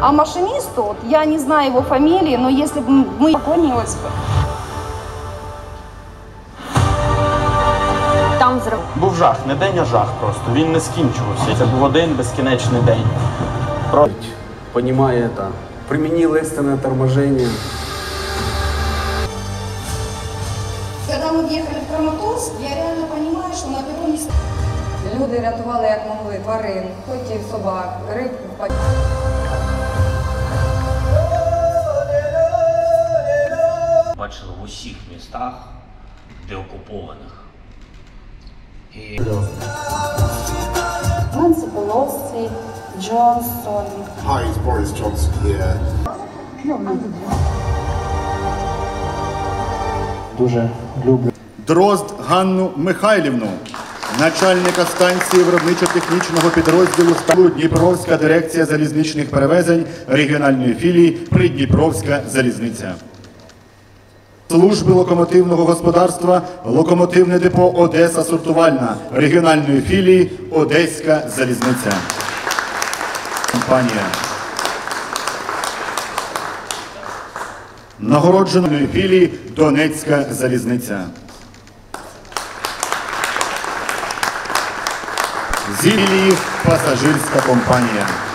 А машинисту, вот, я не знаю его фамилии, но если бы мы поклонилась бы. Там взрыв. Був жах, не день, а жах просто. Він не скінчувався. Це був один безкінечний день. Понимая это, применил экстренное торможение. Когда мы въехали в Краматорск, я реально понимаю, что на перроне... Люди рятували як могли тварин, котів, собак, рибку. Бачили в усіх містах, деокупованих. Нансі Пелосі, Джонсон. Hi, it's Boris Johnson here. Дуже люблю. Дрозд Ганну Михайлівну, начальника станції виробничо-технічного підрозділу Дніпровська дирекція залізничних перевезень регіональної філії Придніпровська залізниця. Служби локомотивного господарства локомотивне депо Одеса Сортувальна регіональної філії Одеська залізниця. Компанія. Нагородженої філії Донецька залізниця. Зі філії Пасажирська компанія.